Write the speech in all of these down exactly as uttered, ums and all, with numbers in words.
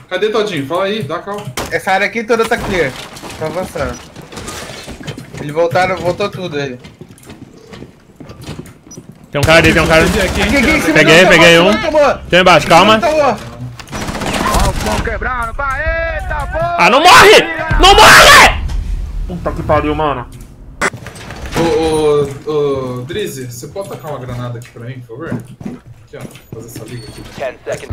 Cadê Todinho? Fala aí, dá calma. Essa área aqui toda tá clear. Tá avançando. Eles voltaram, voltou tudo ele. Tem um cara ali, tem um cara. Aqui, aqui, aqui, peguei, tá peguei bom, um. tá bom. Tem embaixo, calma. Tá bom. Ah, não morre! Não morre! Puta que pariu, mano. Ô, ô, ô, Drizzy, você pode tacar uma granada aqui pra mim, por favor? Aqui, ó, fazer essa liga aqui. ten seconds.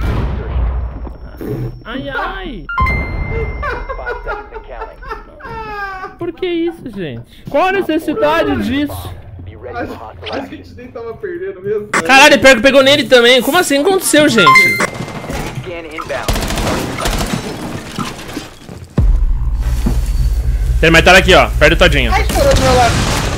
Ai, ai. five seconds and counting. Por que isso, gente? Qual a necessidade disso? Be ready for hostile A action. gente nem tava perdendo mesmo. Caralho, pegou, pegou nele também. Como assim? O que aconteceu, gente? Scan inbound. Tem mais tá aqui, ó. Perto do Todinho. Ai, estourou do meu lado.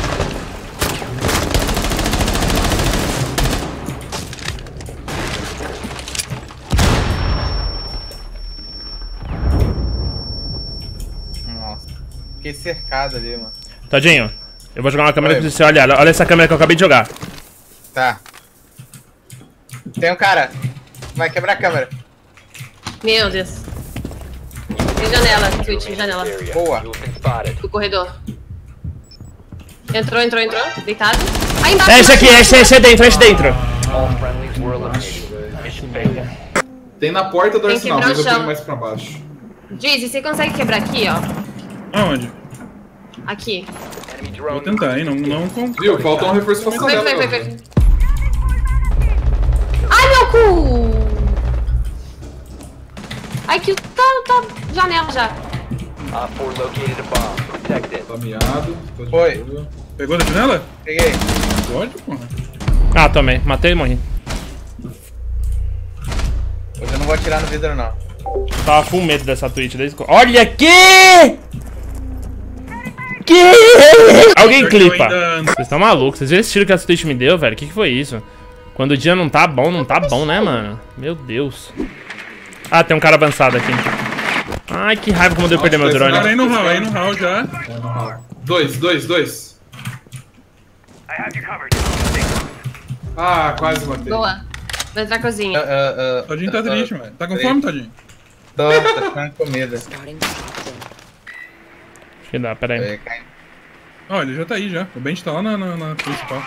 Nossa. Fiquei cercado ali, mano. Todinho, eu vou jogar uma câmera Oi. pra você olhar. Olha essa câmera que eu acabei de jogar. Tá. Tem um cara. Vai quebrar a câmera. Meu Deus. Tem janela, Twitch, janela. Area. Boa. You've been spotted. Do corredor. Entrou, entrou, entrou. Deitado. Aí embaixo. É esse aqui, esse, esse é dentro, esse é dentro. All friendlies were eliminated. Mission failed. Tem na porta do Tem arsenal, quebrar mas o eu tenho chão. mais pra baixo. Dizzy, você consegue quebrar aqui, ó? Aonde? Aqui. Enemy Vou drone. tentar, hein? Não, não com... Viu? Faltou um reforço pra Foi, passar. foi, foi, foi. Ai, meu cu! Ai, que tá, tá janela já. Op four located a bomb. Protect it. Tá miado. Tô de Foi. boa. Pegou da janela? Peguei. Pode, porra. Ah, tomei. Matei e morri. Hoje eu não vou atirar no vidro, não. Tava com medo dessa Twitch desde... Olha aqui! Que? Alguém clipa. ainda- Vocês estão malucos. Vocês viram esse tiro que essa Twitch me deu, velho? O que, que foi isso? Quando o dia não tá bom, não tá bom, né, mano? Meu Deus. Ah, tem um cara avançado aqui. Ai, que raiva como eu perder meu Cara, aí drone. no hall, aí no hall já. Dois, dois, dois. Ah, quase matei. Boa. Vou entrar na cozinha. Ah, ah, ah, Todinho tá ah, triste, ah, mano. Tá com triste. fome, Todinho? Tô, tô ficando com medo. Acho que dá, pera aí. É, cai- Ó, ele já tá aí já. O Bench tá lá na, na, na principal.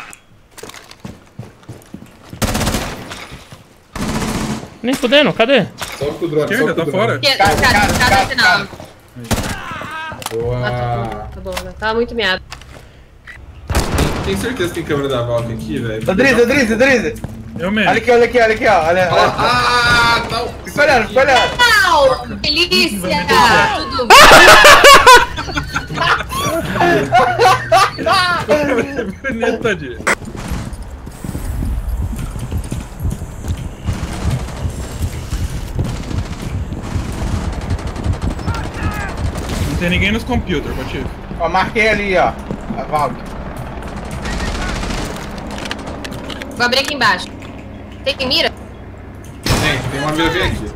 Nem fudendo, cadê? Só com o drone, só Esquerda, com o tá drone. fora. Aqui, Cara, Cara, cara, cara, cara, final. Boa. Ah, tá bom, tá bom. Tava muito meado. Tem certeza que tem câmera da Valk aqui, velho? Ô, Drizzy, ô, Drizzy, Drizzy. Eu mesmo. Olha aqui, olha aqui, olha aqui, ó. Olha, olha. Ah, não. Fica olhando, fica olhando. Au! Delícia! Tudo bem? Todinho. Não tem ninguém nos computers, Patife. Ó, marquei ali, ó. A Valk. Vou abrir aqui embaixo. Tem mira? Tem, tem uma mira bem aqui.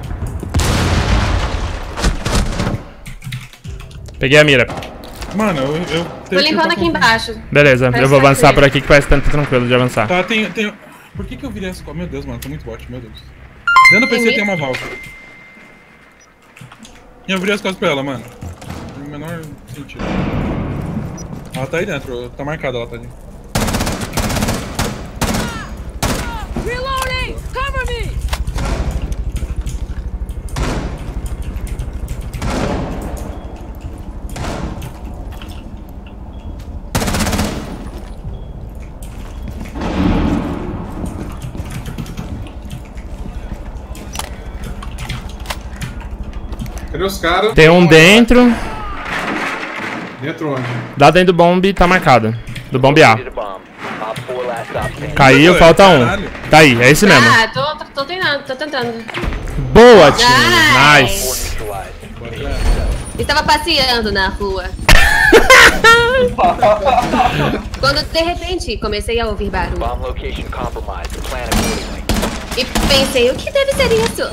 Peguei a mira. Mano, eu... eu Tô limpando aqui embaixo. Beleza, Parece eu vou que tá avançar clear. por aqui que parece que tá tranquilo de avançar. Tá, tem, tem... Por que que eu virei essa... Meu Deus, mano, tô muito bot, meu Deus. Dentro do P C Tem tem uma Valk. E eu virei as costas pra ela, mano. No menor sentido. Ela tá aí dentro, tá marcada, ela tá ali. Reloading! Cover me! Cadê os caras? Tem um dentro. Dentro onde? Lá dentro do bombe tá marcado. Do bombe A. Located a bomb. Op four last stop standing. Caiu, falta um. Caralho. Tá aí, é esse mesmo. Ah, tô, tô, tô tentando, tô tentando. Boa, time. Four Nice. neutralized. Estava passeando na rua. Quando de repente comecei a ouvir barulho. Bomb location compromised. Plan accordingly. E pensei, o que deve ser isso?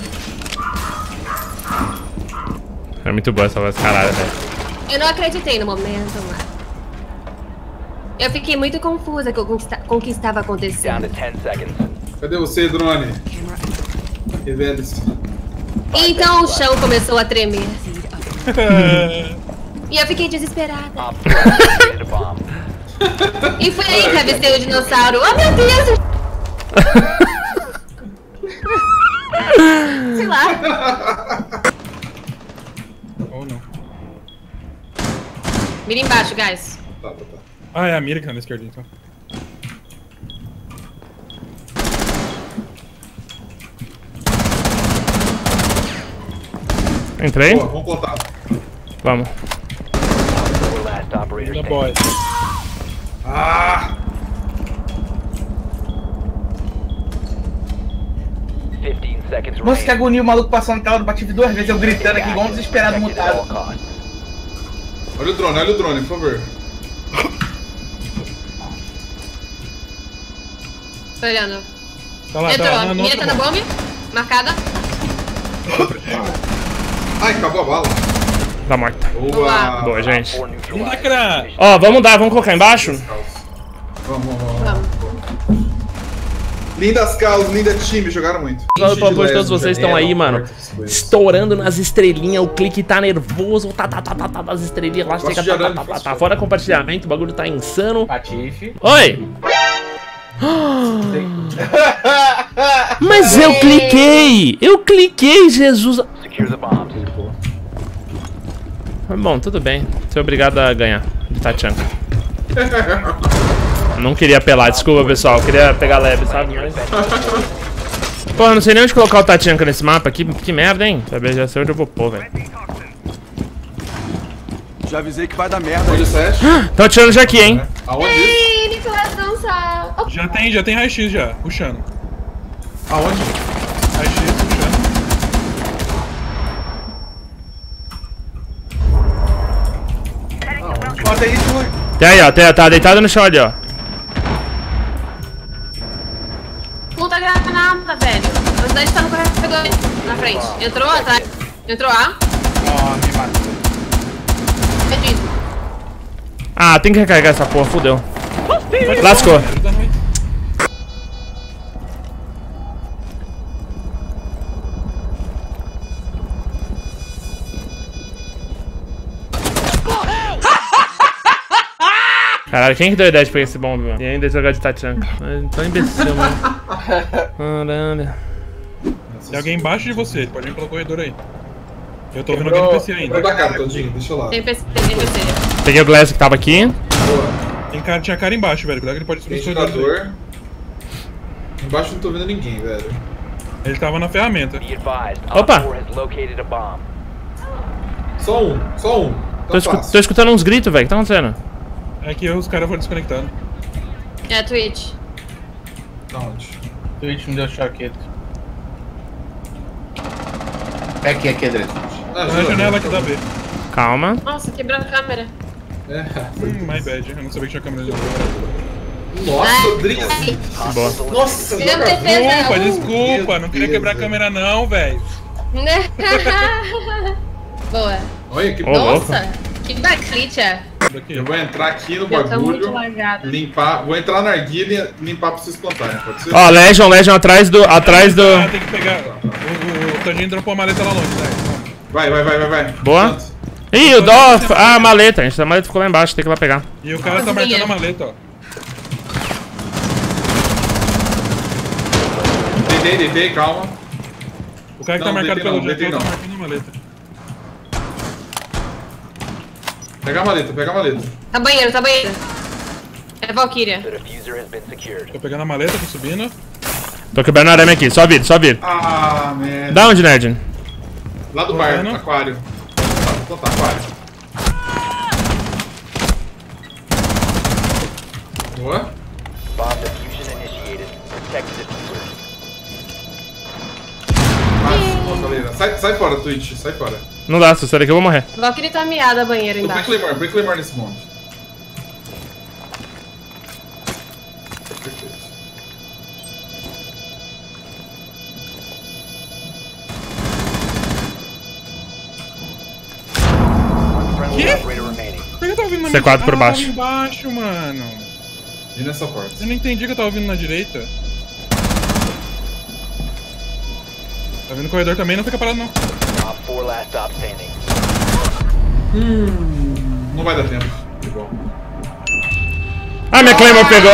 É muito boa essa voz, caralho, velho. Eu não acreditei no momento, mano. Eu fiquei muito confusa com o que esta- com o que estava Down to acontecendo. ten seconds. Cadê você, drone? Revele-se. Então o chão começou a tremer. E eu fiquei desesperada. Op four located a bomb. E foi aí que avistei o dinossauro. Oh, meu Deus! Sei lá. Ou não. Mira embaixo, guys. Tá, tá, tá. Ah, é a mira que tá na esquerda, então. Entrei? Boa, vamos contar. Vamos. Four last operator Da standing. boy. Ah! fifteen seconds Nossa, que remaining. agonia, o maluco passando na tela do batido duas vezes, eu gritando aqui igual um desesperado Protected at all mutado. costs. Olha o drone, olha o drone, por favor. Tô olhando. Tá lá, tá Entrou. lá. Mira tá na bomba. Marcada. Ai, acabou a bala. Tá morta. Boa. Boa, gente. Four Não neutralized. lacra! Ó, vamos dar, vamos colocar embaixo? Vamos, vamos, vamos. Vamos. Lindas causas, linda time, jogaram muito. Salve pra todos, todos né? vocês estão aí, mano. Estourando nas estrelinhas, o clique tá nervoso, tá, tá, tá, tá, tá, das estrelinhas lá, chega, tá, tá, tá, tá, tá, fora compartilhamento, o bagulho tá insano. Patife. Oi! Mas eu cliquei! Eu cliquei, Jesus! Secure the bombs. Bom, tudo bem. Sou obrigado a ganhar de Tachanka. Não queria apelar, desculpa pessoal, eu queria pegar leve, sabe? Mas... Pô, eu não sei nem onde colocar o Tachanka nesse mapa, que, que merda, hein? Saber já sei onde eu vou pôr, velho. Já avisei que vai dar merda. Olha o Sash. Tô atirando já aqui, hein? Aonde? Ei, Nicolas dança. Oh, Já tem, já tem raio-x já, puxando. Aonde? Raio-x puxando. Ó, tem isso. Tem aí, ó, tem, tá deitado no chão ali, ó. puta granada, velho. A cidade tá no corredor. Na frente. Entrou atrás. Entrou A. Ó, me matou. Perdido. Ah, tem que recarregar essa porra, fudeu. Lascou. Ajuda nós. Caralho, quem que deu a ideia de pegar esse bombe, mano? E ainda jogar de Tachanka. Tão imbecil, mano. Caralho. Tem alguém embaixo de você, pode ir pelo corredor aí. Eu tô vendo Quebrou, alguém no P C quebrou ainda. da cara, Todinho, deixa eu lá. Tem P C, tem P C. Peguei o Glass que tava aqui. Boa. Tem cara, tinha cara embaixo, velho. Cuidado que ele pode subir Tem os corredores aí. jogador. Embaixo não tô vendo ninguém, velho. Ele tava na ferramenta. Be advised. Opa. Op four has located a bomb. Só um, só um. Tô, Tá escu- fácil. tô escutando uns gritos, velho. O que tá acontecendo? É que os caras foram desconectados. É a Twitch. Da onde? Twitch me deu choqueto. É aqui, aqui, André. Ah, Na janela aqui da B. Calma. Nossa, quebrou a câmera. É, Hum, my bad, eu não sabia que tinha câmera de novo. nossa, Drizzy. Boa. Nossa, Meu joga defesa. Desculpa, um. desculpa, não queria Deus, quebrar a velho. câmera não, velho. Boa. Olha que Ô, louco. Nossa, que baclite. Daqui. Eu vou entrar aqui no Eu tô muito bagulho, largada. limpar, vou entrar na arguilha e limpar pra vocês plantarem, pode ser? Ó, Legion, Legion atrás do. Atrás do. Ah, tem que pegar. O, o, o Todinho dropou a maleta lá longe, né? Vai, vai, vai, vai, vai. Boa. Planta. Ih, o Dó. Ah, a maleta. A gente, a maleta ficou lá embaixo, tem que ir lá pegar. E o cara tá marcando a maleta, ó. Deitei, deitei, calma. O cara que tá Não, marcado deitei pelo não, J T deitei tá não. marcando a maleta. Pega a maleta, pega a maleta. Tá banheiro, tá banheiro. É Valkyria. The diffuser has been secured. Tô pegando a maleta, tô subindo. Tô quebrando arame aqui, só vir, só vir. Ah, merda. Da onde, Nerd? Lá do Tô bar, vendo. aquário. Tá, então tá, aquário. Boa. Bomb diffusion initiated. Protect the diffuser. Passa, galera. Sai, sai fora, Twitch, sai fora. Não dá, se eu sair daqui eu vou morrer. Valkyria tá miada banheiro Põe embaixo. Claymore, põe Claymore nesse monte. Perfeito. Friendly Que? operator remaining. Por que eu tava ouvindo na C quatro por Ah, baixo. tava embaixo, mano. E nessa porta. Eu não entendi que eu tava ouvindo na direita. Tá vendo o corredor também, não fica parado não. Op four last stop standing. Hum, não vai dar tempo. Que bom. Ah, minha Claymore pegou.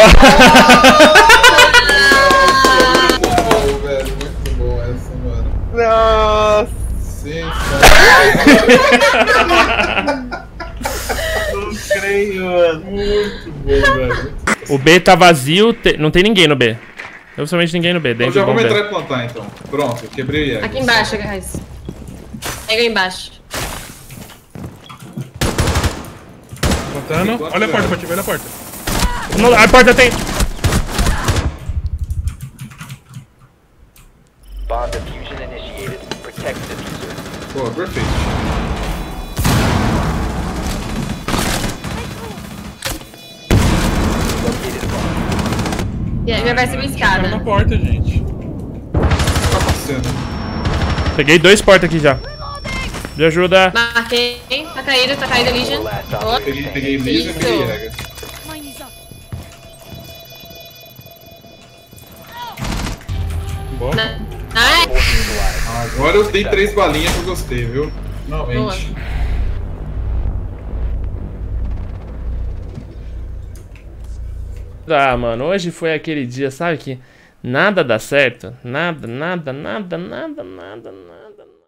Muito bom, velho. Muito bom essa, mano. Nossa. Sensacional. Não creio, mano. Muito bom, velho. O B tá vazio, te... não tem ninguém no B. Absolutamente ninguém no B. Então Dentro já do bom vamos B. entrar e plantar então. Pronto, quebrei o Jäger. Aqui embaixo, guys. Pega aí embaixo. Plantando. Olha a porta pra ti, olha a porta. Não, a porta tem. Bomb diffusion initiated. Protect the diffuser. Pô, perfeito. Located a bomb. E aí já vai subir Tá na escada. porta, gente. Tá passando. Peguei dois portas aqui já. Me ajuda. Marquei. Tá caído, tá caído, Legion. Boa. Peguei, peguei Legion e Isso. peguei Jäger. Boa. Ai, Agora eu dei três balinhas que eu gostei, viu? Finalmente. Ah, mano, hoje foi aquele dia, sabe que nada dá certo? Nada, nada, nada, nada, nada, nada.